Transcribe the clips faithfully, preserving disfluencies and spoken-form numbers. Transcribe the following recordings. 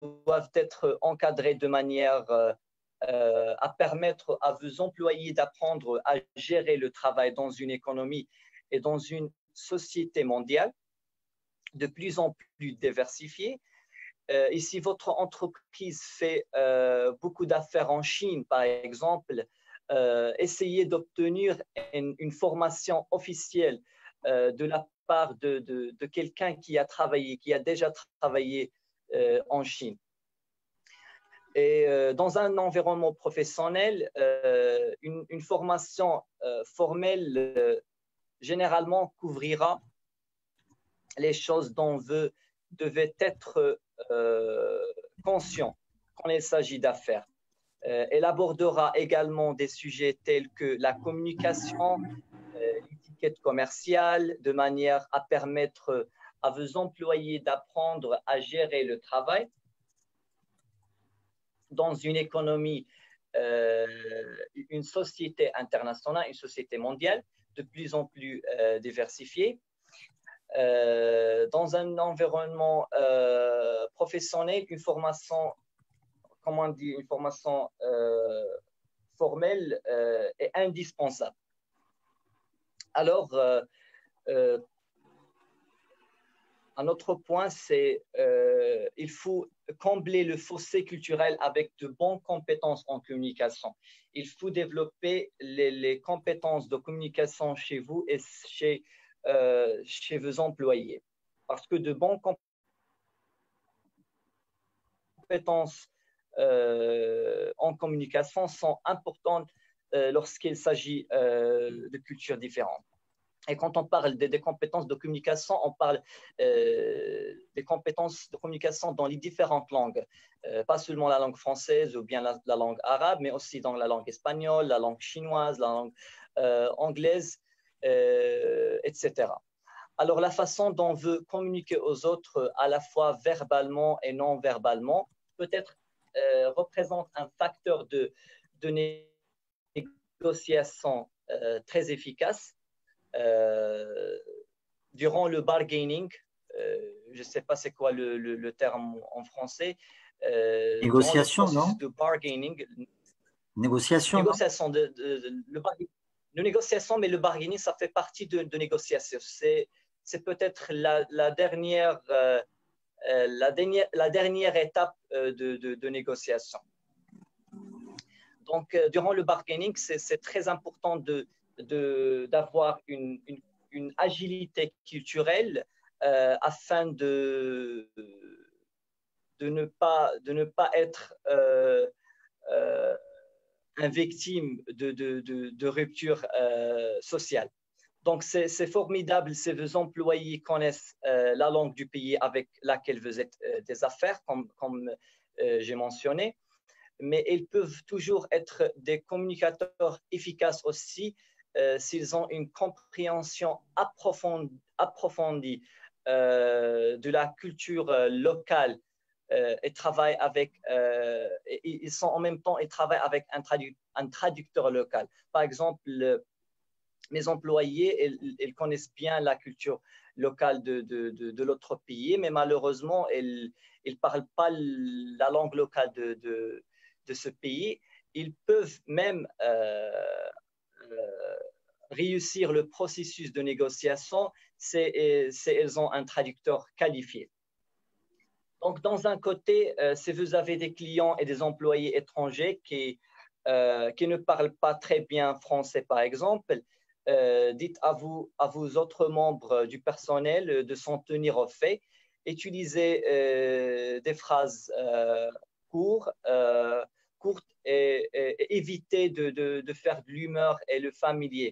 doivent être encadrés de manière euh, euh, à permettre à vos employés d'apprendre à gérer le travail dans une économie et dans une société mondiale de plus en plus diversifiée. Euh, et si votre entreprise fait euh, beaucoup d'affaires en Chine, par exemple, euh, essayez d'obtenir une, une formation officielle euh, de la part de, de, de quelqu'un qui a travaillé, qui a déjà travaillé euh, en Chine. Et euh, dans un environnement professionnel, euh, une, une formation euh, formelle euh, généralement couvrira les choses dont vous devez être euh, conscient quand il s'agit d'affaires. Euh, elle abordera également des sujets tels que la communication, euh, l'étiquette commerciale, de manière à permettre à vos employés d'apprendre à gérer le travail dans une économie, euh, une société internationale, une société mondiale de plus en plus euh, diversifiée. Euh, dans un environnement euh, professionnel, une formation, comment on dit, une formation euh, formelle euh, est indispensable. Alors, euh, euh, un autre point, c'est euh, il faut combler le fossé culturel avec de bonnes compétences en communication. Il faut développer les, les compétences de communication chez vous et chez, euh, chez vos employés. Parce que de bonnes compétences euh, en communication sont importantes euh, lorsqu'il s'agit euh, de cultures différentes. Et quand on parle des, des compétences de communication, on parle euh, des compétences de communication dans les différentes langues, euh, pas seulement la langue française ou bien la, la langue arabe, mais aussi dans la langue espagnole, la langue chinoise, la langue euh, anglaise, euh, et cetera. Alors, la façon dont on veut communiquer aux autres, à la fois verbalement et non verbalement, peut-être euh, représente un facteur de, de négociation euh, très efficace. Euh, durant le bargaining, euh, je ne sais pas c'est quoi le, le, le terme en français, euh, durant le Négociation, processus non? de bargaining, Négociation, non? négociation, de, de, de, le de négociation, mais le bargaining, ça fait partie de, de négociation. C'est, c'est peut-être la, la, dernière, euh, la, dernière, la dernière étape euh, de, de, de négociation. Donc, euh, durant le bargaining, c'est, c'est très important de, de, d'avoir une, une, une agilité culturelle euh, afin de, de, ne pas, de ne pas être euh, euh, une victime de, de, de, de rupture euh, sociale. Donc, c'est, c'est formidable si vos employés connaissent euh, la langue du pays avec laquelle vous êtes euh, des affaires, comme, comme euh, j'ai mentionné. Mais ils peuvent toujours être des communicateurs efficaces aussi euh, s'ils ont une compréhension approfondie, approfondie euh, de la culture euh, locale euh, et travaillent avec, euh, et, ils sont en même temps, ils travaillent avec un, tradu un traducteur local. Par exemple, le, mes employés, ils, ils connaissent bien la culture locale de, de, de, de l'autre pays, mais malheureusement, ils ne parlent pas la langue locale de, de, de ce pays. Ils peuvent même euh, euh, réussir le processus de négociation si ils ont un traducteur qualifié. Donc, dans un côté, euh, si vous avez des clients et des employés étrangers qui, euh, qui ne parlent pas très bien français, par exemple, euh, dites à vous, à vos autres membres du personnel de s'en tenir au fait. Utilisez euh, des phrases euh, courtes, euh, courtes et, et, et évitez de, de, de faire de l'humeur et le familier.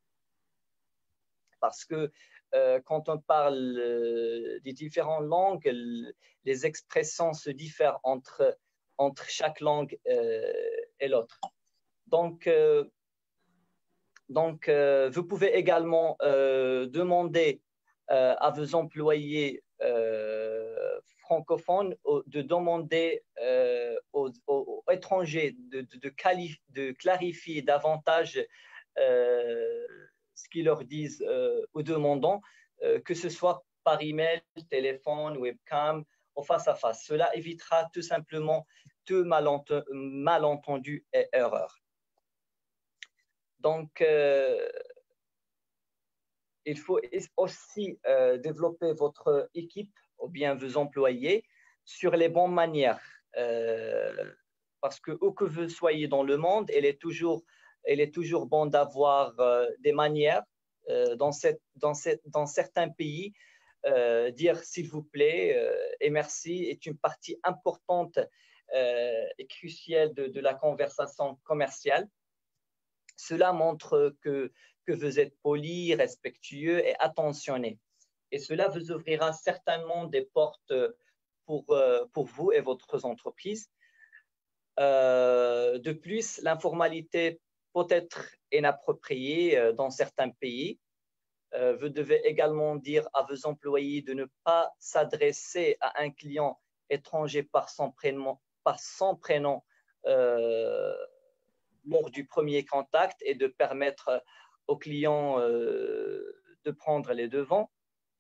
Parce que euh, quand on parle euh, des différentes langues, les expressions se diffèrent entre, entre chaque langue euh, et l'autre. Donc, euh, donc euh, vous pouvez également euh, demander euh, à vos employés euh, francophones de demander euh, aux, aux, aux étrangers de, de, de, de clarifier davantage euh, ce qu'ils leur disent euh, aux demandants, euh, que ce soit par email, téléphone, webcam au face-à-face. Cela évitera tout simplement tout malent- malentendu et erreur. Donc, euh, il faut aussi euh, développer votre équipe ou bien vos employés sur les bonnes manières. Euh, parce que où que vous soyez dans le monde, il est toujours, il est toujours bon d'avoir euh, des manières. Euh, dans, cette, dans, cette, dans certains pays, euh, dire s'il vous plaît euh, et merci est une partie importante euh, et cruciale de, de la conversation commerciale. Cela montre que, que vous êtes poli, respectueux et attentionné. Et cela vous ouvrira certainement des portes pour, pour vous et votre entreprise. Euh, de plus, l'informalité peut être inappropriée dans certains pays. Euh, vous devez également dire à vos employés de ne pas s'adresser à un client étranger par son prénom, par son prénom euh, lors du premier contact et de permettre aux clients euh, de prendre les devants.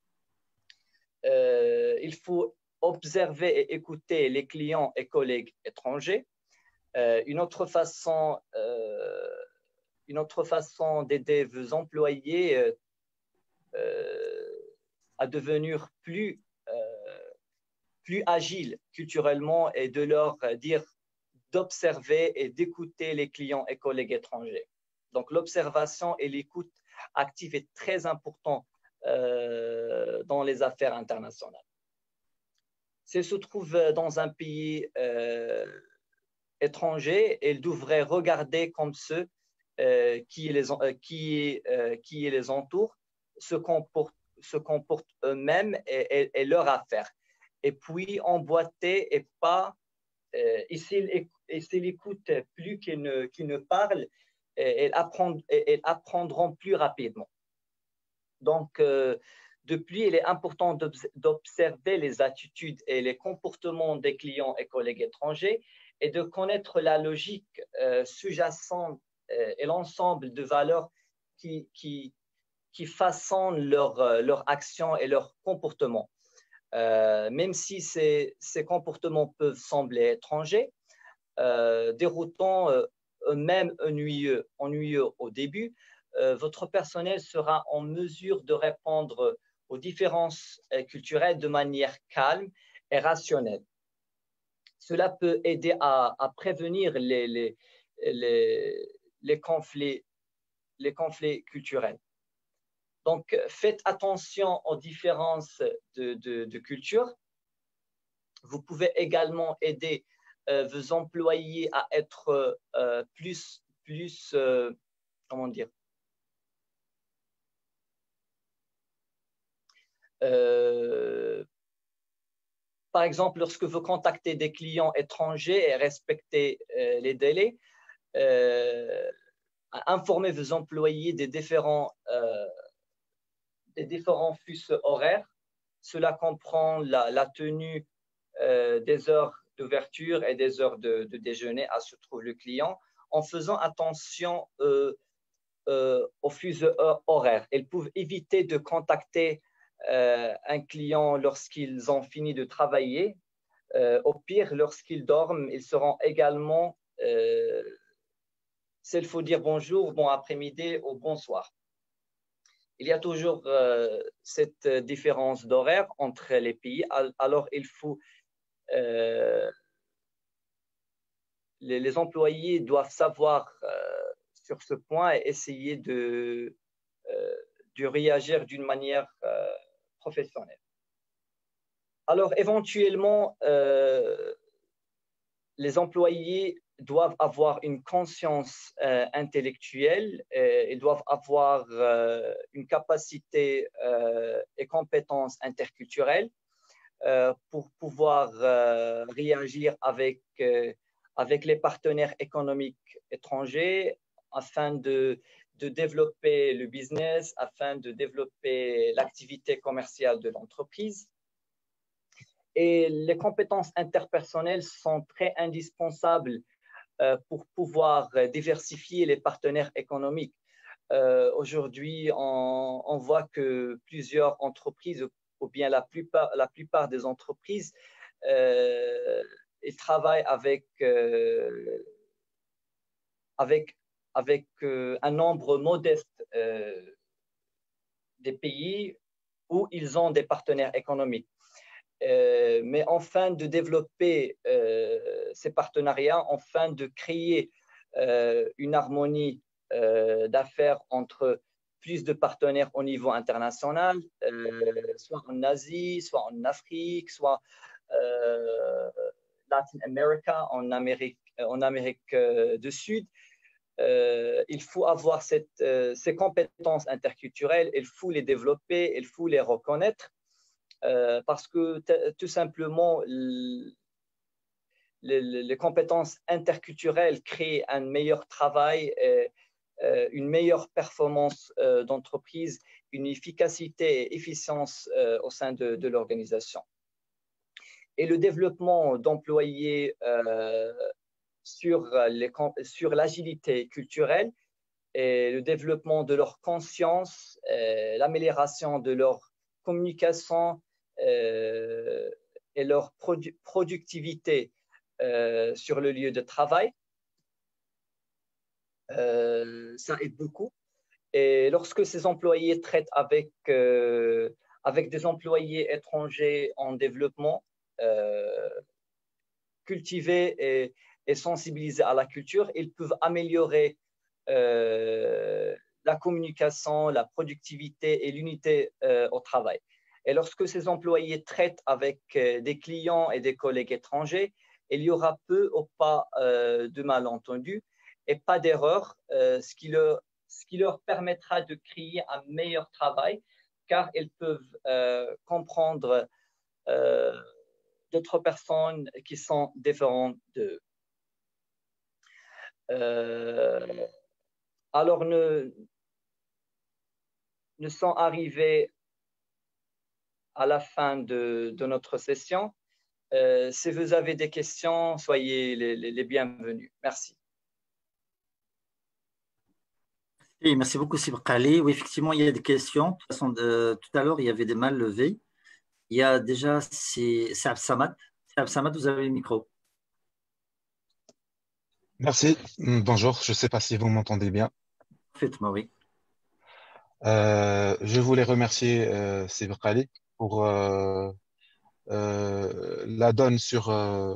Euh, il faut observer et écouter les clients et collègues étrangers. Euh, une autre façon, euh, une autre façon d'aider vos employés euh, euh, à devenir plus, euh, plus agiles culturellement et de leur dire d'observer et d'écouter les clients et collègues étrangers. Donc, l'observation et l'écoute active est très important euh, dans les affaires internationales. S'ils se trouvent dans un pays euh, étranger, ils devraient regarder comme ceux euh, qui, les, euh, qui, euh, qui les entourent, se comportent, se comportent eux-mêmes et, et, et leur affaire. Et puis, emboîter et pas Euh, et s'ils écoutent plus qu'ils ne, qu'ils ne parlent, elles apprendront, elles apprendront plus rapidement. Donc, euh, depuis, il est important d'observer les attitudes et les comportements des clients et collègues étrangers et de connaître la logique euh, sous-jacente euh, et l'ensemble de valeurs qui, qui, qui façonnent leurs leur actions et leurs comportements. Euh, même si ces, ces, comportements peuvent sembler étrangers, euh, déroutants, euh, même ennuyeux, ennuyeux au début, euh, votre personnel sera en mesure de répondre aux différences culturelles de manière calme et rationnelle. Cela peut aider à, à prévenir les, les, les, les, conflits, les conflits culturels. Donc, faites attention aux différences de, de, de culture. Vous pouvez également aider euh, vos employés à être euh, plus, plus euh, comment dire, euh, par exemple, lorsque vous contactez des clients étrangers et respectez euh, les délais, euh, informez vos employés des différents, euh, des différents fuseaux horaires. Cela comprend la, la tenue euh, des heures d'ouverture et des heures de, de déjeuner à se trouve le client, en faisant attention euh, euh, aux fuseaux horaires. Ils peuvent éviter de contacter euh, un client lorsqu'ils ont fini de travailler. Euh, au pire, lorsqu'ils dorment, ils seront également, euh, s'il faut dire bonjour, bon après-midi ou bonsoir. Il y a toujours euh, cette différence d'horaire entre les pays, alors il faut euh, les, les employés doivent savoir euh, sur ce point et essayer de, euh, de réagir d'une manière euh, professionnelle. Alors, éventuellement, euh, les employés doivent avoir une conscience euh, intellectuelle, euh, ils doivent avoir euh, une capacité euh, et compétences interculturelles euh, pour pouvoir euh, réagir avec, euh, avec les partenaires économiques étrangers afin de, de développer le business, afin de développer l'activité commerciale de l'entreprise. Et les compétences interpersonnelles sont très indispensables euh, pour pouvoir diversifier les partenaires économiques. Euh, Aujourd'hui, on, on voit que plusieurs entreprises, ou bien la plupart, la plupart des entreprises, euh, il travaille avec, euh, avec, avec euh, un nombre modeste euh, des pays où ils ont des partenaires économiques. Euh, mais enfin de développer euh, ces partenariats, enfin de créer euh, une harmonie euh, d'affaires entre plus de partenaires au niveau international, euh, soit en Asie, soit en Afrique, soit euh, Latin America, en Amérique, en Amérique euh, du Sud. Euh, il faut avoir cette, euh, ces compétences interculturelles, il faut les développer, il faut les reconnaître. Euh, parce que tout simplement, les, les, compétences interculturelles créent un meilleur travail, et, euh, une meilleure performance euh, d'entreprise, une efficacité et efficience euh, au sein de, de l'organisation. Et le développement d'employés euh, sur, les, sur l'agilité culturelle et le développement de leur conscience, euh, l'amélioration de leur communication euh, et leur produ productivité euh, sur le lieu de travail. Euh, ça aide beaucoup. Et lorsque ces employés traitent avec, euh, avec des employés étrangers en développement, euh, cultivés et, et sensibilisés à la culture, ils peuvent améliorer euh, la communication, la productivité et l'unité euh, au travail. Et lorsque ces employés traitent avec euh, des clients et des collègues étrangers, il y aura peu ou pas euh, de malentendus et pas d'erreurs, euh, ce, qui leur, ce qui leur permettra de créer un meilleur travail, car ils peuvent euh, comprendre euh, d'autres personnes qui sont différentes d'eux. Euh, alors, nous, nous sommes arrivés à la fin de, de notre session. Euh, si vous avez des questions, soyez les, les, les bienvenus. Merci. Oui, merci beaucoup, Sibkali. Oui, effectivement, il y a des questions. De toute façon, de, tout à l'heure, il y avait des mains levées. Il y a déjà, c'est Absamad. Absamad, vous avez le micro. Merci. Bonjour. Je ne sais pas si vous m'entendez bien. Parfaitement, oui. Euh, je voulais remercier euh, Sibkali pour euh, euh, la donne sur euh,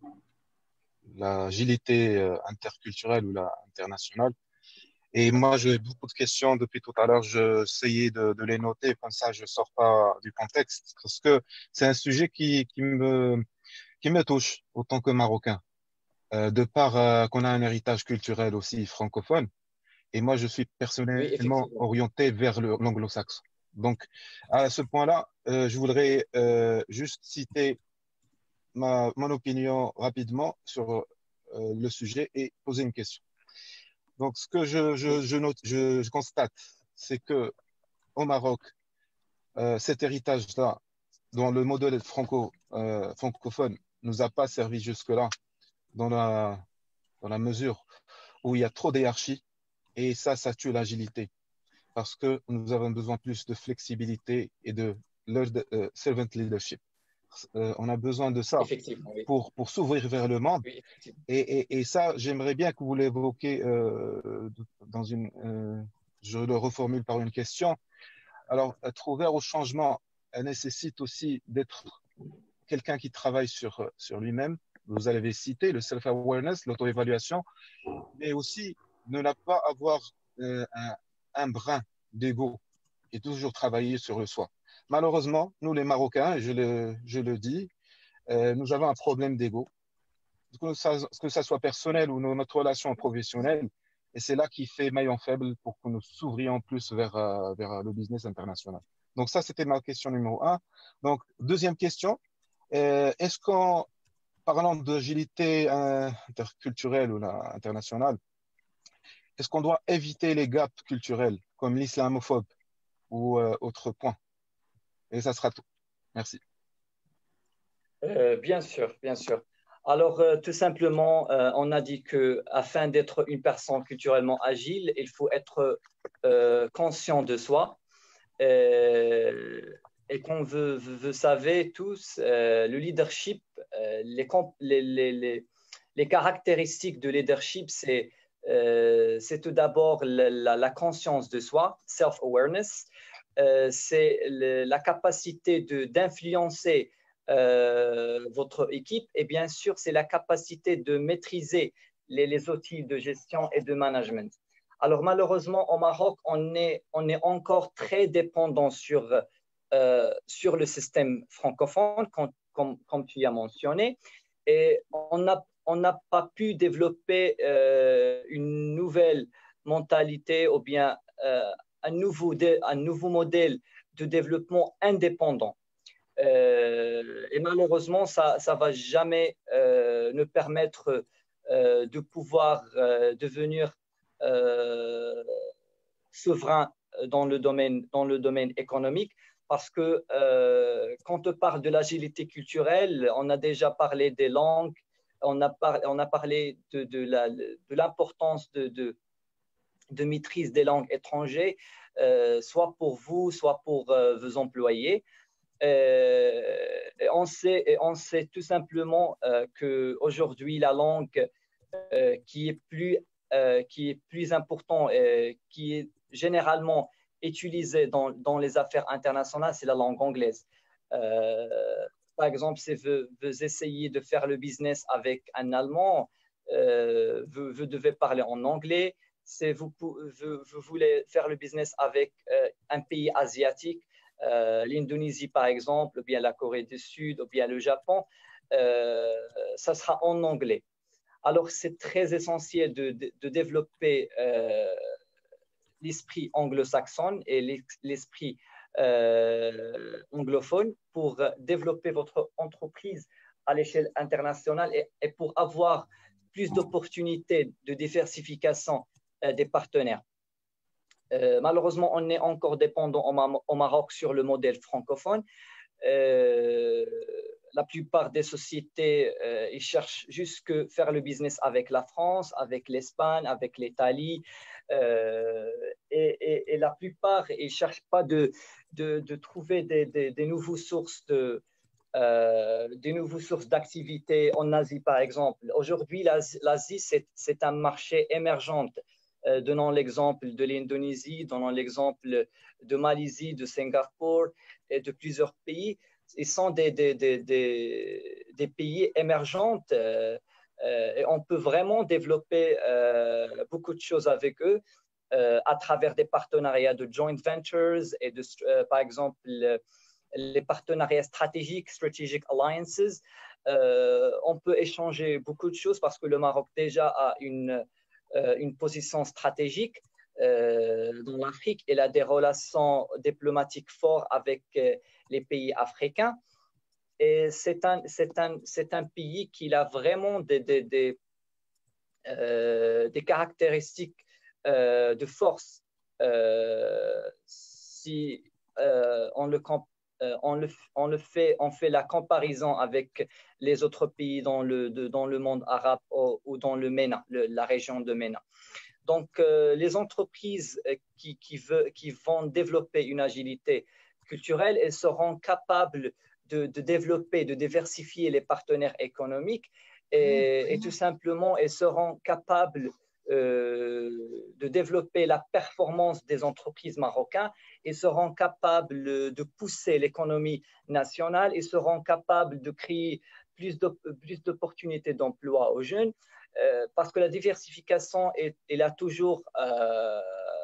l'agilité euh, interculturelle ou la internationale. Et moi, j'ai beaucoup de questions depuis tout à l'heure. Je essayais de, de les noter, comme ça, je ne sors pas du contexte, parce que c'est un sujet qui, qui me, qui me touche autant que Marocain, euh, de par euh, qu'on a un héritage culturel aussi francophone. Et moi, je suis Oui, personnellement effectivement. orienté vers le- l'anglo-saxon. Donc, à ce point-là, euh, je voudrais euh, juste citer ma, mon opinion rapidement sur euh, le sujet et poser une question. Donc, ce que je, je, Oui, je note, je, je constate, c'est que au Maroc, euh, cet héritage-là, dont le modèle franco, euh, francophone, nous a pas servi jusque-là, dans la, dans la mesure où il y a trop d'hierarchie, et ça, ça tue l'agilité, parce que nous avons besoin plus de flexibilité et de uh, servant leadership. Euh, on a besoin de ça effectivement, oui. pour, pour s'ouvrir vers le monde. Oui, effectivement. Et, et, et ça, j'aimerais bien que vous l'évoquiez euh, dans une. Euh, je le reformule par une question. Alors, être ouvert au changement elle nécessite aussi d'être quelqu'un qui travaille sur, sur lui-même. Vous avez cité le self-awareness, l'auto-évaluation, mais aussi ne pas avoir euh, un, un brin d'ego et toujours travailler sur le soi. Malheureusement, nous les Marocains, et je le, je le dis, euh, nous avons un problème d'ego, que ça, que ça soit personnel ou notre relation professionnelle, et c'est là qui fait maillon faible pour que nous s'ouvrions plus vers, euh, vers le business international. Donc ça, c'était ma question numéro un. Donc, deuxième question, euh, est-ce qu'en parlant d'agilité euh, interculturelle ou là, internationale, est-ce qu'on doit éviter les gaps culturels comme l'islamophobe ou euh, autre point? Et ça sera tout. Merci. Euh, bien sûr, bien sûr. Alors, euh, tout simplement, euh, on a dit que afin d'être une personne culturellement agile, il faut être euh, conscient de soi. Euh, et comme vous, vous, vous savez tous, euh, le leadership les, les, les, les caractéristiques de leadership, c'est euh, c'est tout d'abord la, la, la conscience de soi, self-awareness. Euh, c'est le, la capacité d'influencer euh, votre équipe et bien sûr, c'est la capacité de maîtriser les, les outils de gestion et de management. Alors malheureusement, au Maroc, on est, on est encore très dépendant sur, euh, sur le système francophone, comme, comme, comme tu as mentionné, et on n'a on n'a pas pu développer euh, une nouvelle mentalité ou bien euh, un, nouveau de, un nouveau modèle de développement indépendant. Euh, et malheureusement, ça ne va jamais euh, nous permettre euh, de pouvoir euh, devenir euh, souverain dans le domaine, dans le domaine économique parce que euh, quand on parle de l'agilité culturelle, on a déjà parlé des langues, on a, par, on a parlé de, de, la, de l'importance de, de, de maîtrise des langues étrangères, euh, soit pour vous, soit pour euh, vos employés. Euh, et on sait, et on sait tout simplement euh, qu'aujourd'hui, la langue euh, qui est plus, euh, qui est plus importante, euh, qui est généralement utilisée dans, dans les affaires internationales, c'est la langue anglaise. Euh, par exemple, si vous, vous essayez de faire le business avec un Allemand, euh, vous, vous devez parler en anglais. Si vous, vous, vous voulez faire le business avec euh, un pays asiatique, euh, l'Indonésie par exemple, ou bien la Corée du Sud, ou bien le Japon, euh, ça sera en anglais. Alors, c'est très essentiel de, de, de développer euh, l'esprit anglo-saxon et l'esprit euh, anglophone pour développer votre entreprise à l'échelle internationale et, et pour avoir plus d'opportunités de diversification euh, des partenaires. Euh, malheureusement, on est encore dépendant au, Ma au Maroc sur le modèle francophone. Euh, la plupart des sociétés, euh, ils cherchent juste que faire le business avec la France, avec l'Espagne, avec l'Italie. Euh, et, et, et la plupart, ils ne cherchent pas de, de, de trouver des, des, des nouvelles sources de, euh, des nouvelles sources d'activité en Asie, par exemple. Aujourd'hui, l'Asie, c'est un marché émergent. Euh, donnons l'exemple de l'Indonésie, donnons l'exemple de Malaisie, de Singapour et de plusieurs pays. Ils sont des, des, des, des, des pays émergents euh, euh, et on peut vraiment développer euh, beaucoup de choses avec eux euh, à travers des partenariats de joint ventures et de, euh, par exemple, les partenariats stratégiques, strategic alliances. Euh, on peut échanger beaucoup de choses parce que le Maroc déjà a une une position stratégique euh, dans l'Afrique. Elle a des relations diplomatiques fortes avec euh, les pays africains. Et c'est un, c'est un, c'est un pays qui a vraiment des, des, des, euh, des caractéristiques euh, de force euh, si euh, on le compare. Euh, on, le, on, le fait, on fait la comparaison avec les autres pays dans le, de, dans le monde arabe ou, ou dans le MENA, le, la région de MENA. Donc, euh, les entreprises qui, qui, veut, qui vont développer une agilité culturelle, elles seront capables de, de développer, de diversifier les partenaires économiques et, et tout simplement, elles seront capables Euh, de développer la performance des entreprises marocaines et seront capables de pousser l'économie nationale et seront capables de créer plus d'opportunités d'emploi aux jeunes euh, parce que la diversification, est, elle a toujours euh,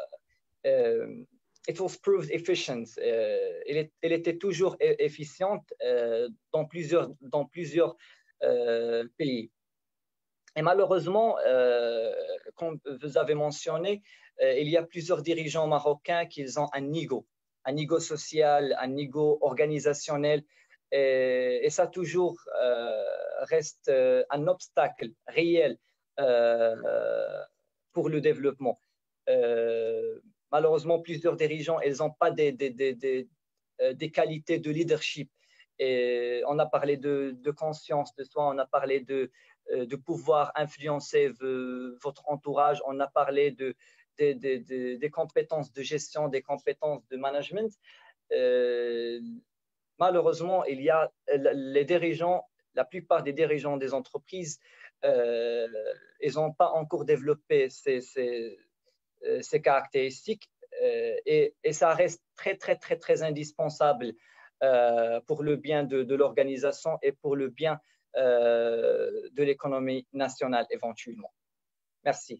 euh, it was proved efficient. Euh, elle, est, elle était toujours efficiente euh, dans plusieurs, dans plusieurs euh, pays. Et malheureusement, euh, comme vous avez mentionné, euh, il y a plusieurs dirigeants marocains qui ont un ego, un ego social, un ego organisationnel, et, et ça toujours euh, reste euh, un obstacle réel euh, pour le développement. Euh, malheureusement, plusieurs dirigeants, ils n'ont pas des, des, des, des, des qualités de leadership. Et on a parlé de, de conscience de soi, on a parlé de de pouvoir influencer votre entourage. On a parlé de, de, de, de, des compétences de gestion, des compétences de management. Euh, malheureusement, il y a, les dirigeants la plupart des dirigeants des entreprises, euh, ils n'ont pas encore développé ces, ces, ces caractéristiques euh, et, et ça reste très, très, très, très indispensable euh, pour le bien de, de l'organisation et pour le bien euh, de l'économie nationale éventuellement. Merci.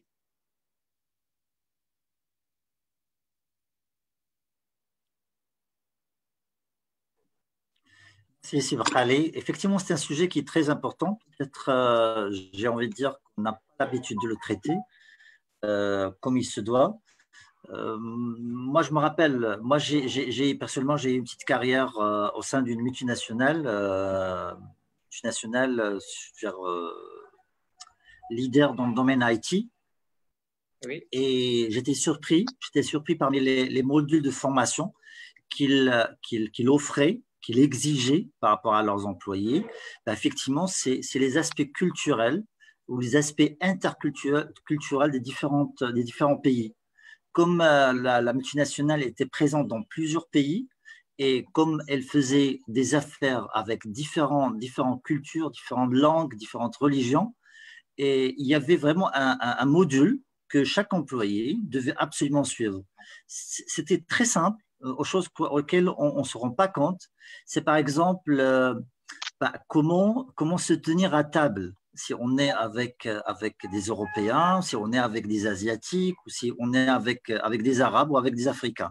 Si, si, allez. Effectivement, c'est un sujet qui est très important. Peut-être, euh, j'ai envie de dire qu'on n'a pas l'habitude de le traiter euh, comme il se doit. Euh, moi, je me rappelle, moi, j'ai, j'ai, personnellement, j'ai eu une petite carrière euh, au sein d'une multinationale, euh, multinationale euh, sur, euh, leader dans le domaine I T. Oui. Et j'étais surpris, j'étais surpris parmi les, les modules de formation qu'ils qu'ils, qu'ils offraient, qu'ils exigeaient par rapport à leurs employés. Ben, effectivement, c'est les aspects culturels ou les aspects interculturels des, différentes, des différents pays. Comme euh, la, la multinationale était présente dans plusieurs pays et comme elle faisait des affaires avec différents, différentes cultures, différentes langues, différentes religions, et il y avait vraiment un, un, un module que chaque employé devait absolument suivre. C'était très simple, euh, aux choses auxquelles on ne se rend pas compte. C'est par exemple euh, bah, comment, comment se tenir à table si on est avec, avec des Européens, si on est avec des Asiatiques, ou si on est avec, avec des Arabes ou avec des Africains.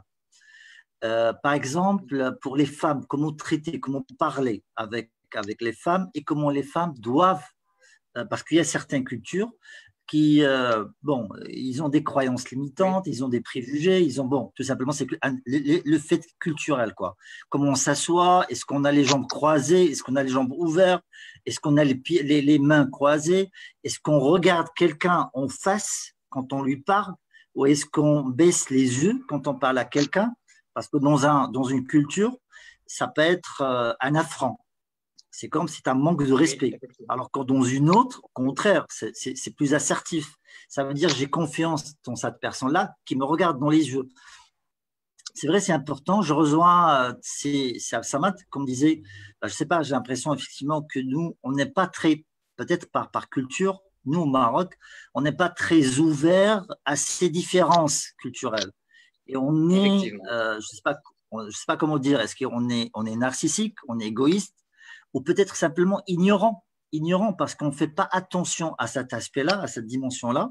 Euh, par exemple, pour les femmes, comment traiter, comment parler avec, avec les femmes et comment les femmes doivent, euh, parce qu'il y a certaines cultures qui, euh, bon, ils ont des croyances limitantes, ils ont des préjugés, ils ont, bon, tout simplement, c'est le, le fait culturel, quoi. Comment on s'assoit, est-ce qu'on a les jambes croisées, est-ce qu'on a les jambes ouvertes, est-ce qu'on a les, pieds, les, les mains croisées, est-ce qu'on regarde quelqu'un en face quand on lui parle, ou est-ce qu'on baisse les yeux quand on parle à quelqu'un, parce que dans, un, dans une culture, ça peut être euh, un affront. C'est comme si tu as un manque de respect. Alors que dans une autre, au contraire, c'est plus assertif. Ça veut dire j'ai confiance dans cette personne-là qui me regarde dans les yeux. C'est vrai, c'est important. Je rejoins, c'est Absamat, comme disait, je ne sais pas, j'ai l'impression effectivement que nous, on n'est pas très, peut-être par, par culture, nous au Maroc, on n'est pas très ouvert à ces différences culturelles. Et on est, euh, je ne sais, sais pas comment dire, est-ce qu'on est, on est narcissique, on est égoïste, ou peut-être simplement ignorant, ignorant parce qu'on ne fait pas attention à cet aspect-là, à cette dimension-là.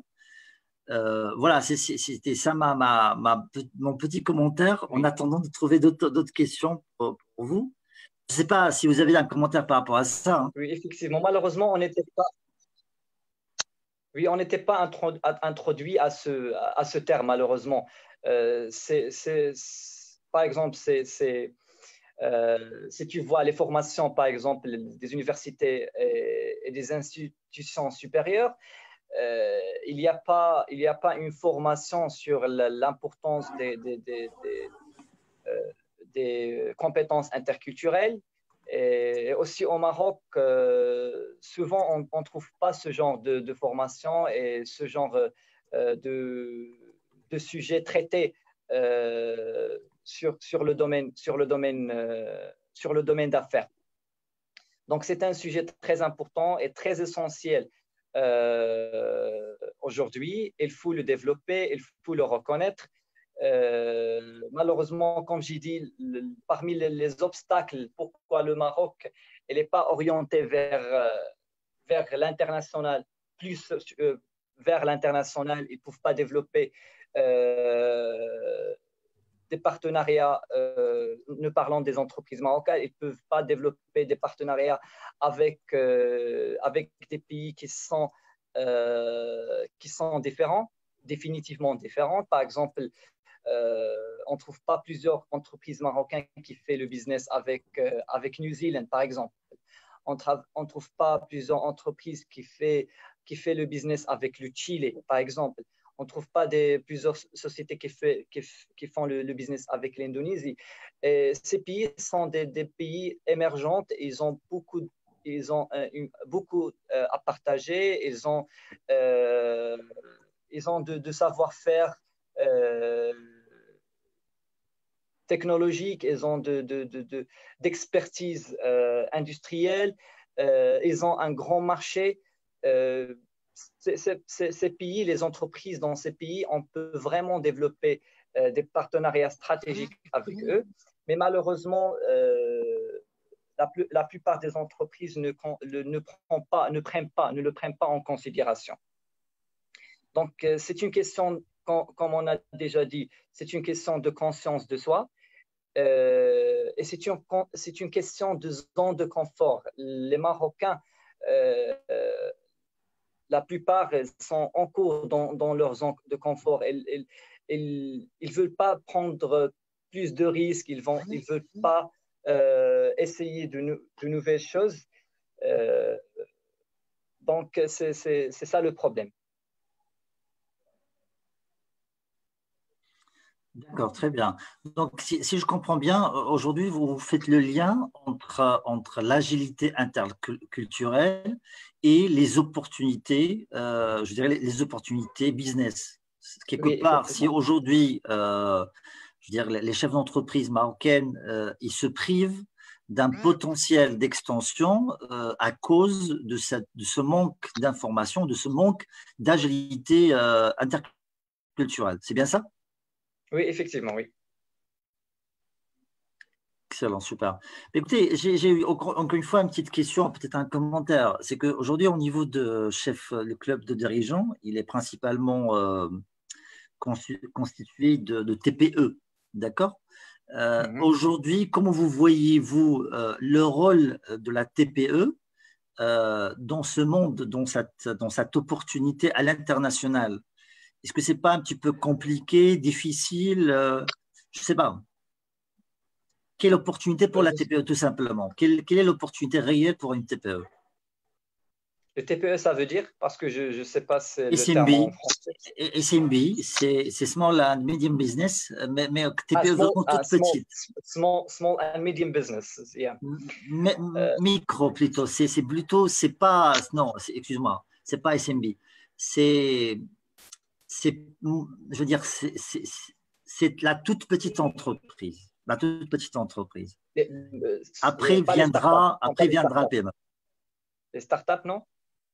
Euh, voilà, c'était ça ma, ma, ma, mon petit commentaire en attendant de trouver d'autres questions pour, pour vous. Je ne sais pas si vous avez un commentaire par rapport à ça. Hein. Oui, effectivement. Malheureusement, on n'était pas, oui, on n'était pas introduit à ce, à ce terme, malheureusement. Euh, c'est, par exemple, c'est Euh, si tu vois les formations, par exemple, des universités et, et des institutions supérieures, euh, il n'y a pas, il n'y a pas une formation sur l'importance des, des, des, des, euh, des compétences interculturelles. Et aussi au Maroc, euh, souvent on ne trouve pas ce genre de, de formation et ce genre euh, de, de sujets traités euh, sur, sur le domaine, sur le domaine, euh, sur le domaine d'affaires. Donc c'est un sujet très important et très essentiel euh, aujourd'hui. Il faut le développer, il faut le reconnaître. Euh, malheureusement, comme j'ai dit, le, parmi les, les obstacles, pourquoi le Maroc n'est pas orienté vers, euh, vers l'international, plus euh, vers l'international, ils ne peuvent pas développer euh, des partenariats, euh, ne parlant des entreprises marocaines, ils ne peuvent pas développer des partenariats avec, euh, avec des pays qui sont, euh, qui sont différents, définitivement différents. Par exemple, euh, on ne trouve pas plusieurs entreprises marocaines qui font le business avec, euh, avec New Zealand, par exemple. On ne trouve pas plusieurs entreprises qui font qui fait le business avec le Chili, par exemple. On ne trouve pas des, plusieurs sociétés qui, fait, qui, qui font le, le, business avec l'Indonésie. Ces pays sont des, des pays émergents. Ils ont beaucoup, ils ont, euh, une, beaucoup euh, à partager. Ils ont, euh, ils ont de, de savoir-faire euh, technologique, ils ont de, de, de, de, d'expertise euh, industrielle. euh, ils ont un grand marché. Euh, ces, ces, ces pays, les entreprises dans ces pays, on peut vraiment développer euh, des partenariats stratégiques avec eux. Mais malheureusement, euh, la, plus, la plupart des entreprises ne, le, ne, prend pas, ne, prennent pas, ne le prennent pas en considération. Donc, euh, c'est une question, comme, comme on a déjà dit, c'est une question de conscience de soi. Euh, et c'est une, c'est une question de zone de confort. Les Marocains, euh, la plupart sont en cours dans, dans leur zone de confort. Ils ne veulent pas prendre plus de risques, ils ne ils veulent pas euh, essayer de, de nouvelles choses. Euh, donc, c'est ça le problème. D'accord, très bien. Donc, si, si je comprends bien, aujourd'hui, vous faites le lien entre, entre l'agilité interculturelle et les opportunités, euh, je dirais les, les opportunités business. Quelque Oui, part, si aujourd'hui, euh, je veux dire, les chefs d'entreprise marocaines, euh, ils se privent d'un potentiel d'extension euh, à cause de, cette, de ce manque d'information, de ce manque d'agilité euh, interculturelle. C'est bien ça? Oui, effectivement, oui. Excellent, super. Écoutez, j'ai eu encore une fois une petite question, peut-être un commentaire. C'est qu'aujourd'hui, au niveau de chef, le club de dirigeants, il est principalement euh, constitué de, de T P E, d'accord? euh, mm-hmm. Aujourd'hui, comment vous voyez-vous euh, le rôle de la T P E euh, dans ce monde, dans cette, dans cette opportunité à l'international? Est-ce que ce n'est pas un petit peu compliqué, difficile euh, je ne sais pas. Quelle opportunité pour la T P E, tout simplement? Quelle, quelle est l'opportunité réelle pour une T P E? Le T P E, ça veut dire, parce que je ne sais pas c'est le terme en français. S M B, c'est Small and Medium Business, mais, mais T P E ah, small, vraiment toute ah, small, petite. Small, small and Medium Business, yeah. Mais, euh, micro plutôt, c'est plutôt, c'est pas, non, excuse-moi, c'est pas S M B. C'est, je veux dire, c'est la toute petite entreprise. La toute petite entreprise. Les, après euh, viendra, après viendra le P M E. Les startups, non?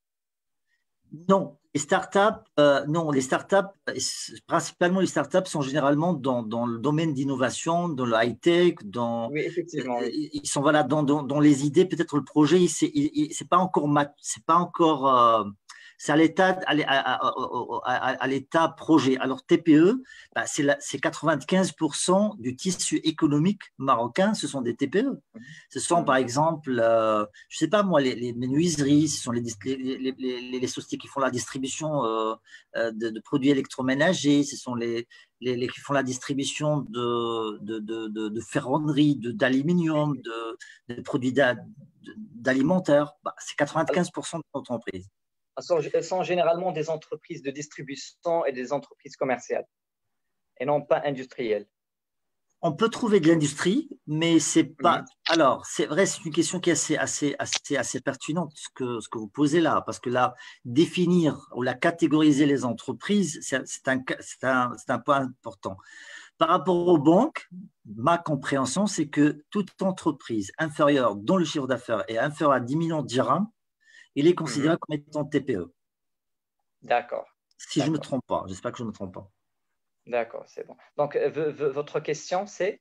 Non, les startups, euh, non, les startups, principalement les startups sont généralement dans, dans le domaine d'innovation, dans le high-tech, dans. Oui, effectivement, oui. Ils sont voilà dans, dans, dans les idées, peut-être le projet, c'est c'est pas encore, c'est pas encore. Euh, c'est à l'état à, à, à, à l'état projet. Alors T P E, bah, c'est quatre-vingt-quinze pour cent du tissu économique marocain, ce sont des T P E. Ce sont par exemple, euh, je sais pas moi, les, les menuiseries, ce sont les, les, les, les, les sociétés qui font la distribution euh, de, de produits électroménagers, ce sont les, les, les qui font la distribution de, de, de, de, de ferronnerie, d'aluminium, de, de, de produits d'alimentaire. Bah, c'est quatre-vingt-quinze pour cent de l'entreprise. Elles sont généralement des entreprises de distribution et des entreprises commerciales, et non pas industrielles. On peut trouver de l'industrie, mais c'est pas. Mmh. Alors, c'est vrai, c'est une question qui est assez, assez, assez, assez pertinente ce que, ce que vous posez là, parce que là, définir ou la catégoriser les entreprises, c'est un, un, un point important. Par rapport aux banques, ma compréhension, c'est que toute entreprise inférieure dont le chiffre d'affaires est inférieur à dix millions de dirhams, il est considéré mmh. comme étant T P E. D'accord. Si je ne me trompe pas, j'espère que je ne me trompe pas. D'accord, c'est bon. Donc, votre question, c'est?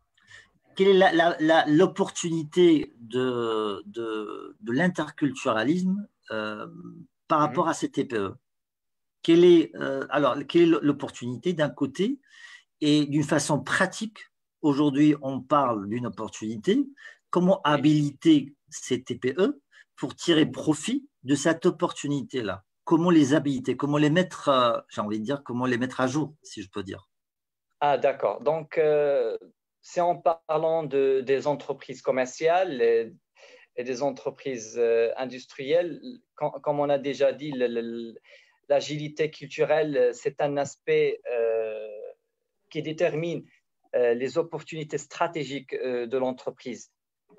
Quelle est l'opportunité de, de, de l'interculturalisme euh, par rapport mmh. à ces T P E? Quelle est, euh, alors, quelle est l'opportunité d'un côté? Et d'une façon pratique, aujourd'hui, on parle d'une opportunité. Comment habiliter ces T P E pour tirer profit de cette opportunité-là? Comment les habiliter? Comment les mettre, euh, j'ai envie de dire, comment les mettre à jour, si je peux dire? Ah, d'accord. Donc, euh, c'est en parlant de, des entreprises commerciales et, et des entreprises euh, industrielles. Quand, comme on a déjà dit, l'agilité culturelle, c'est un aspect euh, qui détermine euh, les opportunités stratégiques euh, de l'entreprise.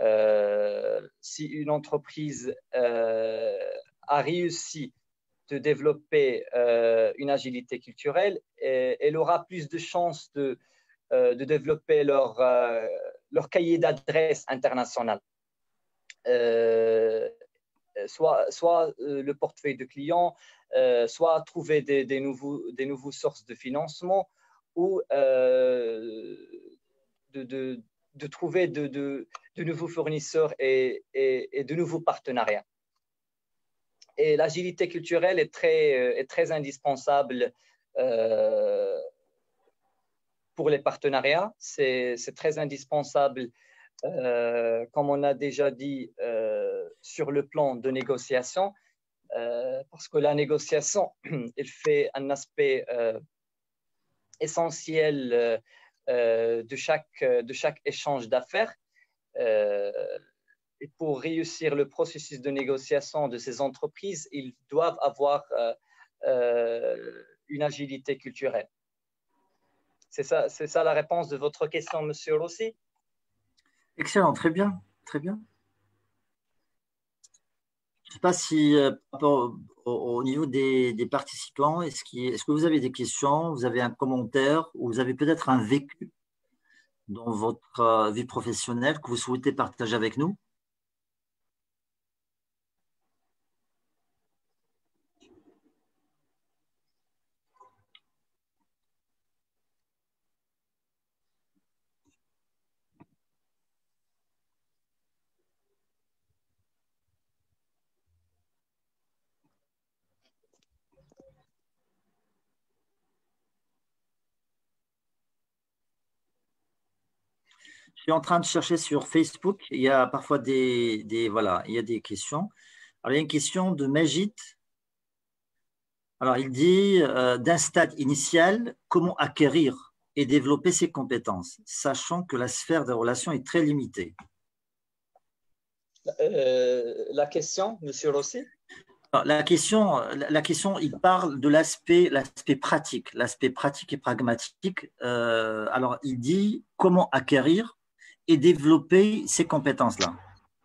Euh, si une entreprise euh, a réussi de développer euh, une agilité culturelle, et elle aura plus de chances de, euh, de développer leur, euh, leur cahier d'adresse international. Euh, soit, soit le portefeuille de clients, euh, soit trouver des, des, nouveaux, des nouveaux sources de financement ou euh, de, de, de trouver de, de, de nouveaux fournisseurs et, et, et de nouveaux partenariats. Et l'agilité culturelle est très, est très indispensable euh, pour les partenariats. C'est très indispensable, euh, comme on a déjà dit, euh, sur le plan de négociation, euh, parce que la négociation, elle fait un aspect euh, essentiel euh, euh, de, chaque, de chaque échange d'affaires. Euh, et pour réussir le processus de négociation de ces entreprises, ils doivent avoir euh, euh, une agilité culturelle. C'est ça, c'est ça la réponse de votre question, Monsieur Rossi? Excellent, très bien, très bien. Je ne sais pas si, euh, au, au niveau des, des participants, est-ce qu'il, est-ce que vous avez des questions, vous avez un commentaire ou vous avez peut-être un vécu dans votre euh, vie professionnelle que vous souhaitez partager avec nous? Je suis en train de chercher sur Facebook. Il y a parfois des, des, voilà, il y a des questions. Alors, il y a une question de Majid. Alors, il dit euh, d'un stade initial, comment acquérir et développer ses compétences, sachant que la sphère des relations est très limitée. Euh, la question, Monsieur Rossi? Alors, la question, la question, il parle de l'aspect, l'aspect pratique, l'aspect pratique et pragmatique. Euh, alors, il dit comment acquérir et développer ces compétences-là.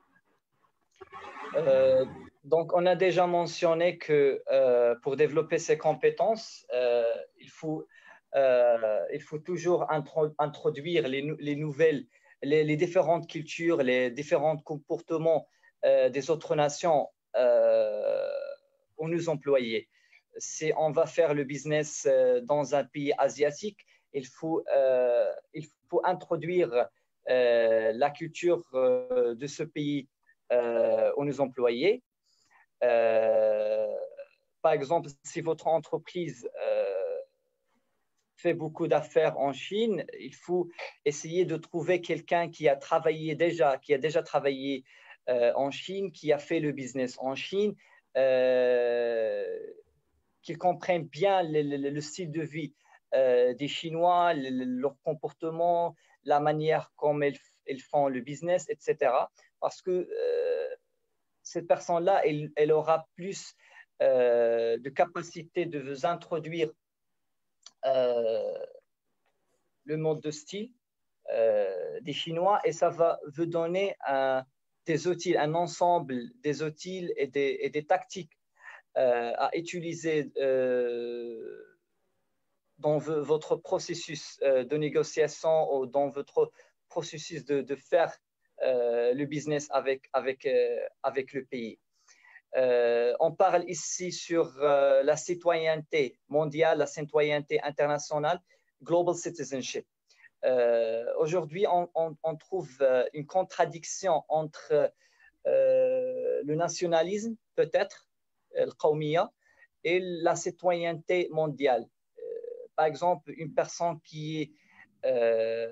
Euh, donc, on a déjà mentionné que euh, pour développer ces compétences, euh, il, faut, euh, il faut toujours intro introduire les, les nouvelles, les, les, différentes cultures, les différents comportements euh, des autres nations euh, aux nos employés. Si on va faire le business euh, dans un pays asiatique, il faut, euh, il faut introduire euh, la culture euh, de ce pays euh, aux nos employés. Euh, par exemple, si votre entreprise euh, fait beaucoup d'affaires en Chine, il faut essayer de trouver quelqu'un qui a travaillé déjà, qui a déjà travaillé euh, en Chine, qui a fait le business en Chine, euh, qui comprenne bien le, le, le, style de vie euh, des Chinois, le, leur comportement, la manière comme ils, ils font le business, et cetera. Parce que euh, cette personne-là, elle, elle, aura plus euh, de capacité de vous introduire euh, le mode de style euh, des Chinois et ça va vous donner un, des outils, un ensemble des outils et des, et des tactiques euh, à utiliser euh, dans votre processus euh, de négociation ou dans votre processus de, de faire euh, le business avec, avec, euh, avec le pays. Euh, on parle ici sur euh, la citoyenneté mondiale, la citoyenneté internationale, global citizenship. Euh, Aujourd'hui, on, on, on trouve euh, une contradiction entre euh, le nationalisme, peut-être, le qawmiya, et la citoyenneté mondiale. Euh, par exemple, une personne qui est, euh,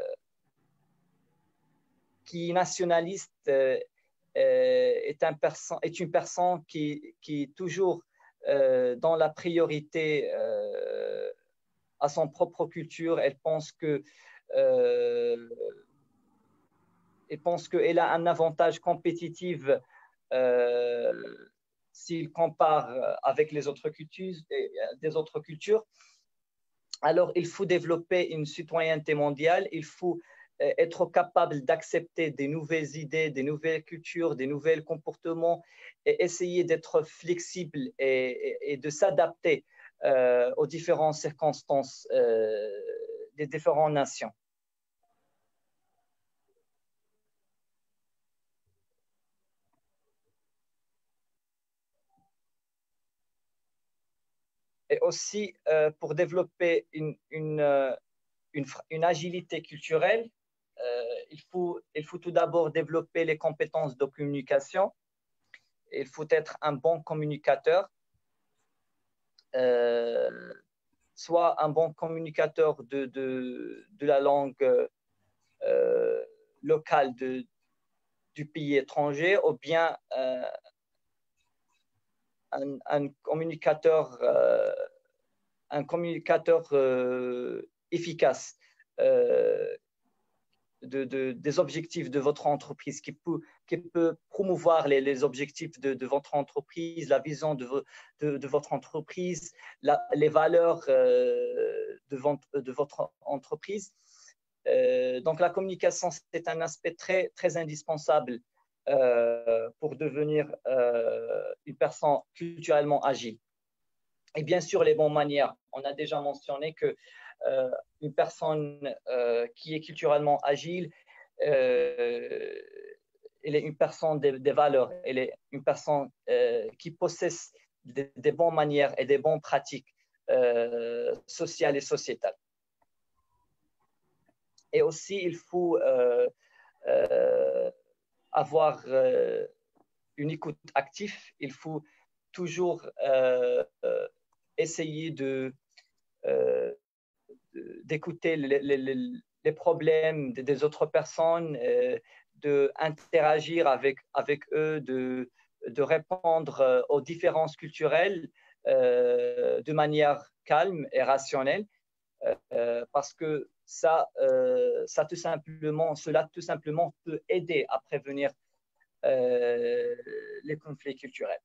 qui est nationaliste euh, est, un est une personne qui, qui est toujours euh, dans la priorité euh, à son propre culture. Elle pense que euh, elle pense qu'elle a un avantage compétitif euh, s'il compare avec les autres cultures, des autres cultures. Alors, il faut développer une citoyenneté mondiale, il faut être capable d'accepter des nouvelles idées, des nouvelles cultures, des nouveaux comportements et essayer d'être flexible et, et, et de s'adapter euh, aux différentes circonstances euh, des différentes nations. Et aussi, euh, pour développer une, une, euh, une, une agilité culturelle, euh, il faut, il faut tout d'abord développer les compétences de communication. Il faut être un bon communicateur, euh, soit un bon communicateur de, de, de la langue euh, locale de, du pays étranger, ou bien euh, un, un communicateur, euh, un communicateur euh, efficace euh, de, de, des objectifs de votre entreprise, qui peut, qui peut promouvoir les, les objectifs de, de votre entreprise, la vision de, de, de votre entreprise, la, les valeurs euh, de, votre, de votre entreprise. Euh, donc, la communication, c'est un aspect très, très indispensable euh, pour devenir euh, une personne culturellement agile. Et bien sûr, les bonnes manières. On a déjà mentionné que euh, une personne euh, qui est culturellement agile, euh, elle est une personne des, des valeurs, elle est une personne euh, qui possède des, des bonnes manières et des bonnes pratiques euh, sociales et sociétales. Et aussi, il faut euh, euh, avoir euh, une écoute active. Il faut toujours euh, euh, essayer de, euh, d'écouter les, les, les, problèmes des autres personnes, euh, d'interagir avec, avec eux, de, de répondre aux différences culturelles euh, de manière calme et rationnelle, euh, parce que ça, euh, ça tout simplement, cela tout simplement peut aider à prévenir euh, les conflits culturels.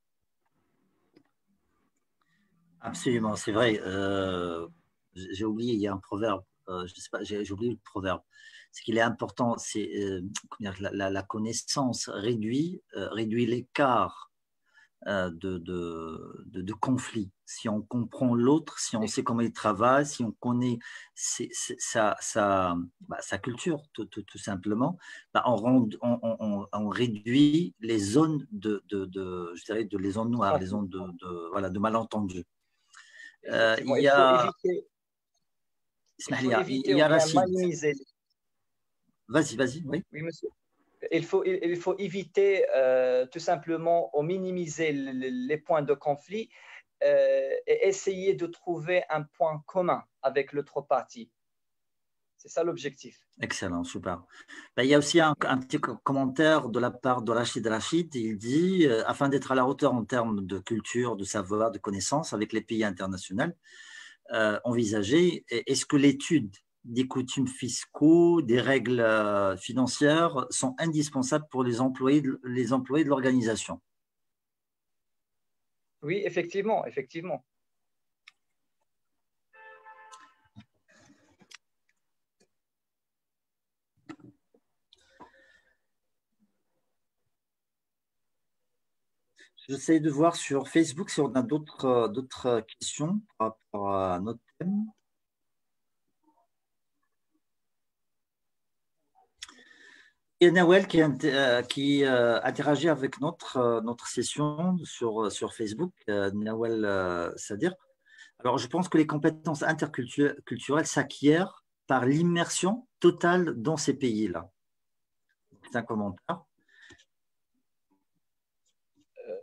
Absolument, c'est vrai. Euh, j'ai oublié, il y a un proverbe, euh, je sais pas, j'ai oublié le proverbe. Ce qu'il est important, c'est euh, la, la, la connaissance réduit, euh, réduit l'écart euh, de, de, de, de conflit. Si on comprend l'autre, si on sait comment il travaille, si on connaît ses, ses, sa, sa, bah, sa culture, tout, tout, tout simplement, bah, on, rend, on, on, on réduit les zones de, de, de, je dirais, de les zones noires, les zones de, de, voilà, de malentendus. Euh, il Effectivement, y il faut a, éviter, il faut il éviter y ou a bien Rachid. minimiser. Vas-y, vas-y, oui. Oui, monsieur. Il faut, il faut éviter euh, tout simplement ou minimiser les points de conflit euh, et essayer de trouver un point commun avec l'autre partie. C'est ça l'objectif. Excellent, super. Ben, il y a aussi un, un petit commentaire de la part de Rachid Rachid. Il dit euh, afin d'être à la hauteur en termes de culture, de savoir, de connaissances avec les pays internationaux euh, envisagés, est-ce que l'étude des coutumes fiscaux, des règles euh, financières sont indispensables pour les employés de, les employés de l'organisation? Oui, effectivement, effectivement. J'essaie de voir sur Facebook si on a d'autres d'autres questions par rapport à notre thème. Il y a Nawel qui, euh, qui euh, interagit avec notre, euh, notre session sur, sur Facebook, euh, Nawel euh, Sadir. Alors, je pense que les compétences interculturelles s'acquièrent par l'immersion totale dans ces pays-là. C'est un commentaire. Euh,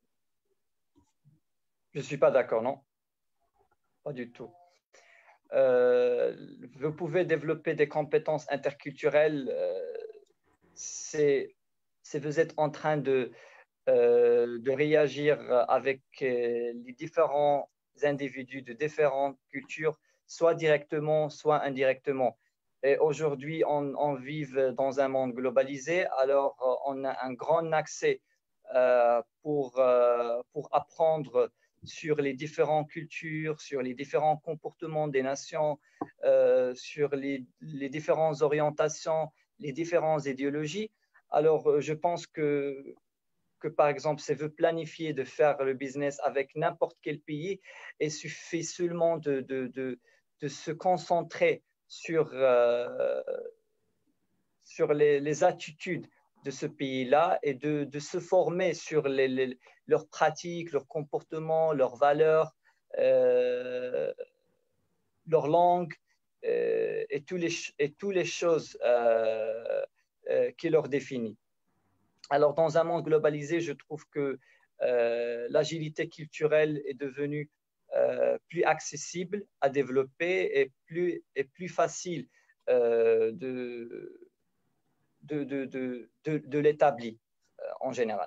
je ne suis pas d'accord, non? Pas du tout. Euh, vous pouvez développer des compétences interculturelles. Euh, c'est, c'est vous êtes en train de, euh, de réagir avec euh, les différents individus de différentes cultures, soit directement, soit indirectement. Et aujourd'hui, on, on vit dans un monde globalisé, alors euh, on a un grand accès euh, pour, euh, pour apprendre sur les différentes cultures, sur les différents comportements des nations, euh, sur les, les différentes orientations, les différentes idéologies. Alors, je pense que que, par exemple, si veut planifier de faire le business avec n'importe quel pays, il suffit seulement de, de, de, de se concentrer sur, euh, sur les, les attitudes de ce pays-là et de, de se former sur les, les, leurs pratiques, leurs comportements, leurs valeurs, euh, leur langue euh, et toutes les, et toutes les choses euh, euh, qui leur définissent. Alors, dans un monde globalisé, je trouve que euh, l'agilité culturelle est devenue euh, plus accessible à développer et plus, et plus facile euh, de, de, de, de, de, de l'établir euh, en général.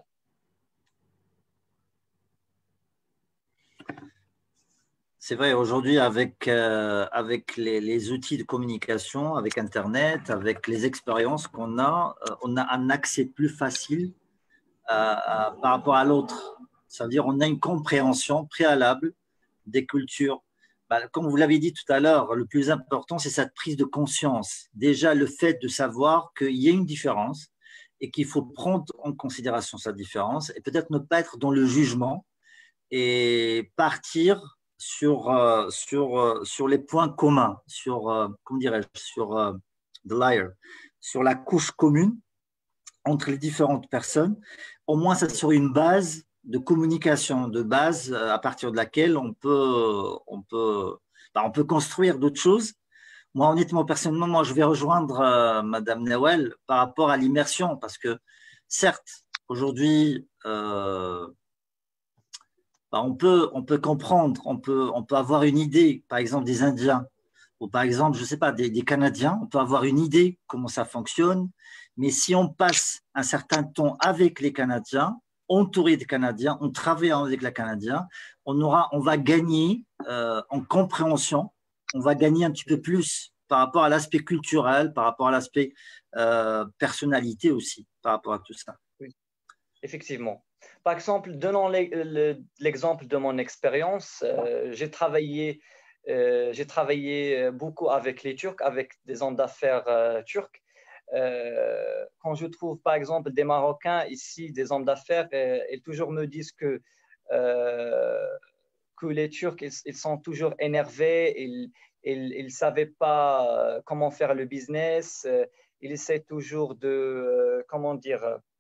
C'est vrai, aujourd'hui, avec, euh, avec les, les outils de communication, avec Internet, avec les expériences qu'on a, euh, on a un accès plus facile euh, euh, par rapport à l'autre. C'est-à-dire on a une compréhension préalable des cultures. Bah, comme vous l'avez dit tout à l'heure, le plus important, c'est cette prise de conscience. Déjà, le fait de savoir qu'il y a une différence et qu'il faut prendre en considération cette différence et peut-être ne pas être dans le jugement et partir sur, euh, sur, euh, sur les points communs, sur, euh, comment dirais-je, sur euh, the layer, sur la couche commune entre les différentes personnes. Au moins, ça serait une base de communication, de base à partir de laquelle on peut, on peut, bah, on peut construire d'autres choses. Moi, honnêtement, personnellement, moi, je vais rejoindre euh, Madame Nawel par rapport à l'immersion, parce que certes, aujourd'hui, euh, bah, on peut, on peut comprendre, on peut, on peut avoir une idée, par exemple, des Indiens, ou par exemple, je ne sais pas, des, des Canadiens, on peut avoir une idée comment ça fonctionne, mais si on passe un certain temps avec les Canadiens, entouré des Canadiens, on travaille avec les Canadiens, on, aura, on va gagner euh, en compréhension, on va gagner un petit peu plus par rapport à l'aspect culturel, par rapport à l'aspect euh, personnalité aussi, par rapport à tout ça. Oui, effectivement. Par exemple, donnons l'exemple de mon expérience. Euh, j'ai travaillé, euh, j'ai travaillé beaucoup avec les Turcs, avec des hommes d'affaires euh, turcs. Euh, quand je trouve, par exemple, des Marocains ici, des hommes d'affaires, euh, ils toujours me disent que, euh, que les Turcs, ils, ils sont toujours énervés, ils ne savaient pas comment faire le business, euh, ils essaient toujours de, euh, comment dire,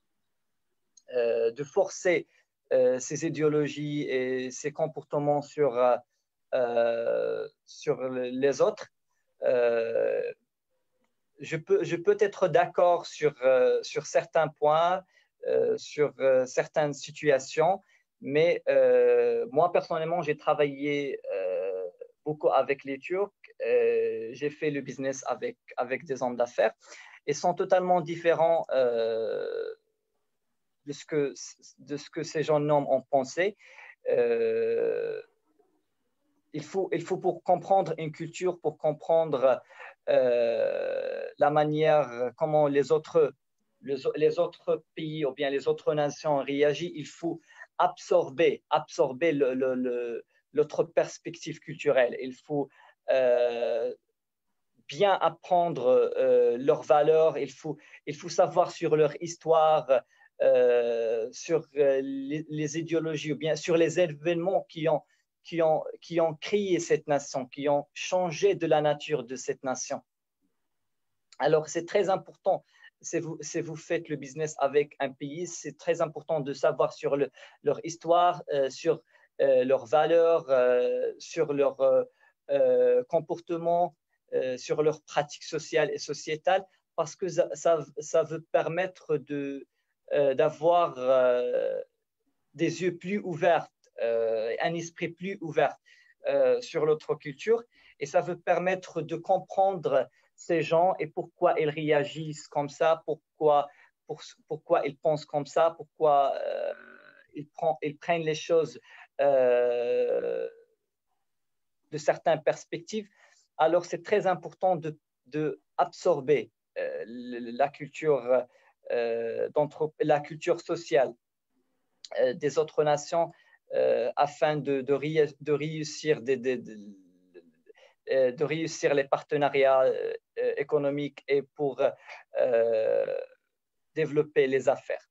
euh, de forcer euh, ces idéologies et ces comportements sur, euh, sur les autres. Euh, je, peux, je peux être d'accord sur, euh, sur certains points, euh, sur euh, certaines situations, mais euh, moi, personnellement, j'ai travaillé euh, beaucoup avec les Turcs. Euh, j'ai fait le business avec, avec des hommes d'affaires. Ils sont totalement différents euh, de ce que, de ce que ces jeunes hommes ont pensé. Euh, il, faut, il faut pour comprendre une culture, pour comprendre euh, la manière comment les autres, les, les autres pays ou bien les autres nations réagissent, il faut absorber, absorber le, le, le, notre perspective culturelle. Il faut euh, bien apprendre euh, leurs valeurs, il faut, il faut savoir sur leur histoire, euh, sur euh, les, les idéologies ou bien sur les événements qui ont, qui, ont, qui ont créé cette nation, qui ont changé de la nature de cette nation. Alors, c'est très important, si vous, si vous faites le business avec un pays, c'est très important de savoir sur le, leur histoire, euh, sur euh, leurs valeurs, euh, sur leur euh, euh, comportement, euh, sur leurs pratiques sociales et sociétales, parce que ça, ça, ça veut permettre de, euh, d'avoir euh, des yeux plus ouverts, euh, un esprit plus ouvert euh, sur l'autre culture, et ça veut permettre de comprendre ces gens et pourquoi ils réagissent comme ça, pourquoi, pour, pourquoi ils pensent comme ça, pourquoi euh, ils, prend, ils prennent les choses euh, de certaines perspectives. Alors, c'est très important de, de absorber euh, la culture, euh, la culture sociale euh, des autres nations euh, afin de, de, de réussir des, des, des de réussir les partenariats euh, économiques et pour euh, développer les affaires.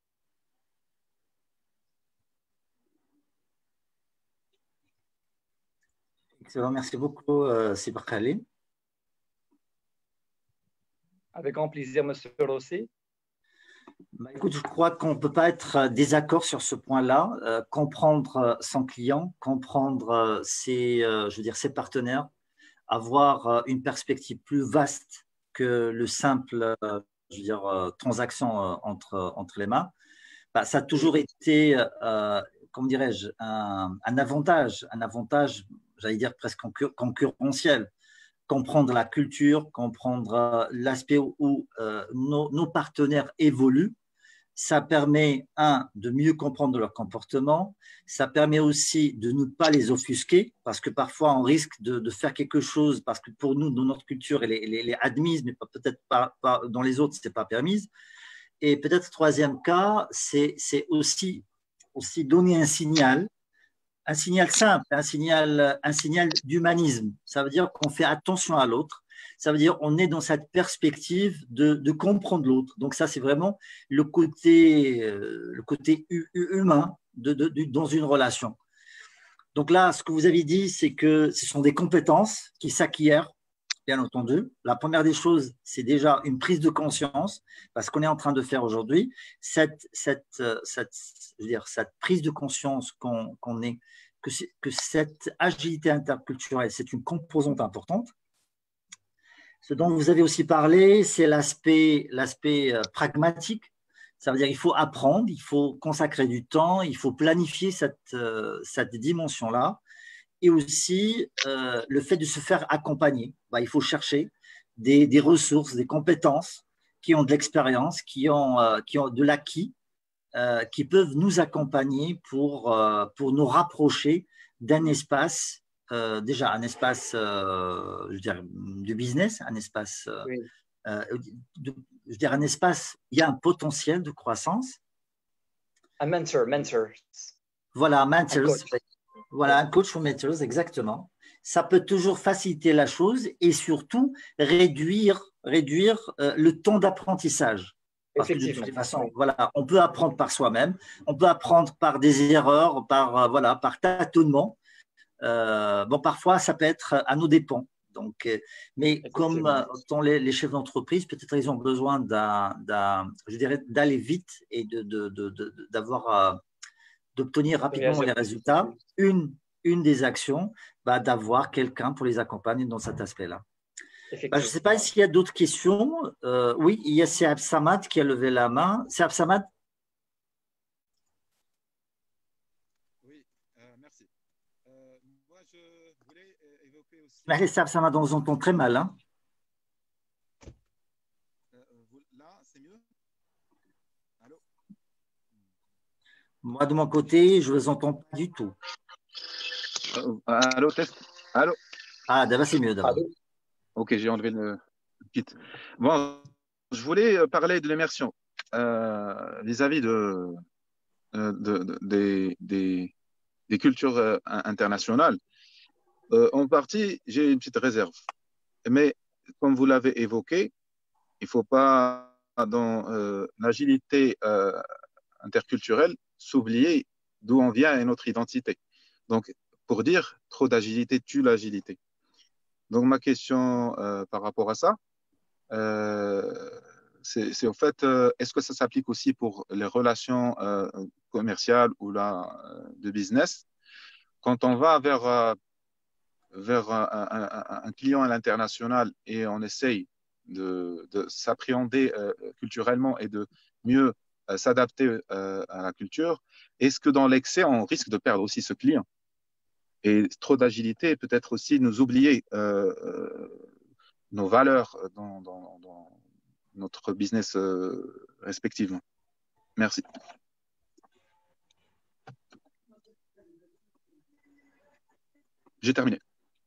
Excellent, merci beaucoup, euh, Sibr Khalil. Avec grand plaisir, Monsieur Rossi. Bah, écoute, je crois qu'on ne peut pas être désaccord sur ce point-là. Euh, comprendre son client, comprendre euh, ses, euh, je veux dire, ses partenaires, avoir euh, une perspective plus vaste que le simple, euh, je veux dire, euh, transaction euh, entre, entre les mains, bah, ça a toujours été, euh, comment dirais-je, un, un avantage, un avantage, j'allais dire presque concurrentiel. Comprendre la culture, comprendre euh, l'aspect où euh, nos, nos partenaires évoluent, ça permet, un, de mieux comprendre leur comportement. Ça permet aussi de ne pas les offusquer, parce que parfois on risque de, de faire quelque chose, parce que pour nous, dans notre culture, elle est, elle est admise, mais peut-être pas, pas dans les autres, ce n'est pas permise. Et peut-être troisième cas, c'est aussi, aussi donner un signal, un signal simple, un signal, un signal d'humanisme. Ça veut dire qu'on fait attention à l'autre. Ça veut dire qu'on est dans cette perspective de, de comprendre l'autre. Donc ça, c'est vraiment le côté, euh, le côté humain de, de, de, dans une relation. Donc là, ce que vous avez dit, c'est que ce sont des compétences qui s'acquièrent, bien entendu. La première des choses, c'est déjà une prise de conscience, parce qu'on est en train de faire aujourd'hui. Cette, cette, cette, je veux dire, cette prise de conscience qu'on qu'on est, que, que cette agilité interculturelle, c'est une composante importante. Ce dont vous avez aussi parlé, c'est l'aspect l'aspect pragmatique. Ça veut dire qu'il faut apprendre, il faut consacrer du temps, il faut planifier cette, cette dimension-là. Et aussi euh, le fait de se faire accompagner. Bah, il faut chercher des, des, ressources, des compétences qui ont de l'expérience, qui, euh, qui ont de l'acquis, euh, qui peuvent nous accompagner pour, euh, pour nous rapprocher d'un espace, euh, déjà un espace euh, je dirais, de business, un espace, Oui. euh, de, je dirais un espace, il y a un potentiel de croissance. Un mentor, mentor. Voilà, mentors. Un Voilà, un coach for mentors, exactement. Ça peut toujours faciliter la chose et surtout réduire, réduire euh, le temps d'apprentissage. Parce que de toutes les façons, oui. Voilà, on peut apprendre par soi-même, on peut apprendre par des erreurs, par, euh, voilà, par tâtonnement. Euh, bon, parfois, ça peut être à nos dépens. Donc, euh, mais comme euh, tant les, les chefs d'entreprise, peut-être ils ont besoin d'un, je dirais, d'aller vite et de, de, de, de, d'avoir euh, d'obtenir rapidement les résultats, une, une des actions, bah, d'avoir quelqu'un pour les accompagner dans cet aspect-là. Bah, je ne sais pas s'il y a d'autres questions. Euh, oui, il y a Seab Samad qui a levé la main. Seab Samad? Oui, euh, merci. Euh, moi, je voulais évoquer aussi… Allez, Seab Samad, on vous entend très mal. Hein. Euh, là, c'est mieux? Allô? Moi, de mon côté, je ne vous entends pas du tout. Euh, allô, test? Allô? Ah, d'abord, c'est mieux d'abord. Ok, j'ai enlevé le kit. Bon, je voulais parler de l'immersion euh, vis-à-vis de, de, de, de, des, des cultures euh, internationales. Euh, en partie, j'ai une petite réserve. Mais comme vous l'avez évoqué, il ne faut pas, dans euh, l'agilité euh, interculturelle, s'oublier d'où on vient et notre identité. Donc, pour dire, trop d'agilité tue l'agilité. Donc, ma question euh, par rapport à ça, euh, c'est en fait, euh, est-ce que ça s'applique aussi pour les relations euh, commerciales ou là, euh, de business? Quand on va vers, euh, vers un, un, un, client à l'international et on essaye de, de s'appréhender euh, culturellement et de mieux euh, s'adapter euh, à la culture, est-ce que dans l'excès, on risque de perdre aussi ce client? Et trop d'agilité peut-être aussi nous oublier euh, nos valeurs dans, dans, dans notre business euh, respectivement. Merci. J'ai terminé.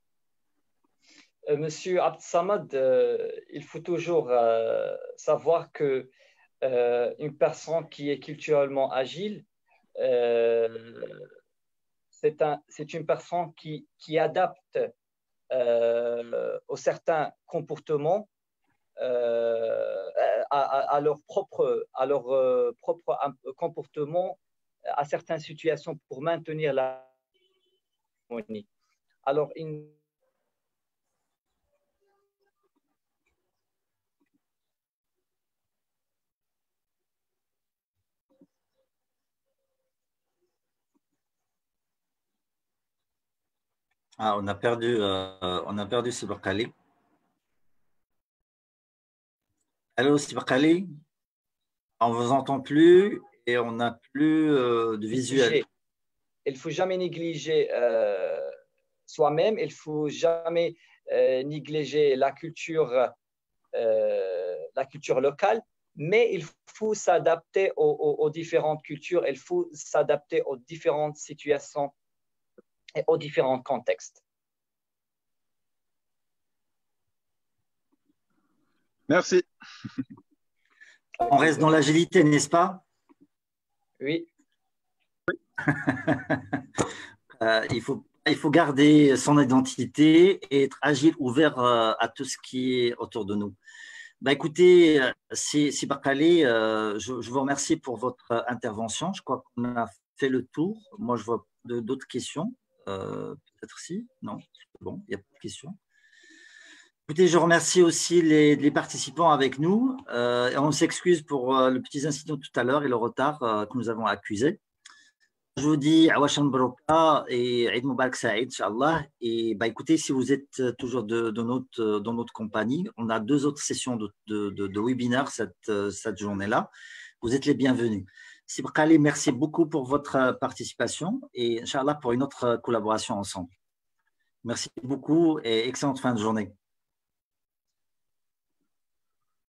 Euh, Monsieur Abd Samad, euh, il faut toujours euh, savoir que euh, une personne qui est culturellement agile, euh, c'est un, c'est une personne qui, qui adapte euh, aux certains comportements euh, à, à, à, leur propre, à leur euh, propre comportement, à certaines situations pour maintenir l'harmonie. Alors, il Ah, on a perdu, euh, on a perdu Sibakali. Allô, Sibakali, on ne vous entend plus et on n'a plus euh, de visuel. Il ne faut jamais négliger euh, soi-même, il ne faut jamais euh, négliger la culture, euh, la culture locale, mais il faut s'adapter aux, aux, aux différentes cultures, il faut s'adapter aux différentes situations et aux différents contextes. Merci. On reste dans l'agilité, n'est-ce pas? Oui. euh, il faut, il faut garder son identité et être agile, ouvert euh, à tout ce qui est autour de nous. Bah, écoutez, Sibakali, euh, je, je vous remercie pour votre intervention. Je crois qu'on a fait le tour. Moi, je vois d'autres questions. Euh, Peut-être si. Non, bon, il n'y a pas de questions. Écoutez, je remercie aussi les, les participants avec nous. Euh, et on s'excuse pour euh, le petit incident tout à l'heure et le retard euh, que nous avons accusé. Je vous dis Awashan Baroka et Eid Mubarak Saïd, Inch'Allah. Et bah, écoutez, si vous êtes toujours de, de notre, dans notre compagnie, on a deux autres sessions de, de, de, de webinaire cette, cette journée-là. Vous êtes les bienvenus. Sibakali, merci beaucoup pour votre participation et Inch'Allah pour une autre collaboration ensemble. Merci beaucoup et excellente fin de journée.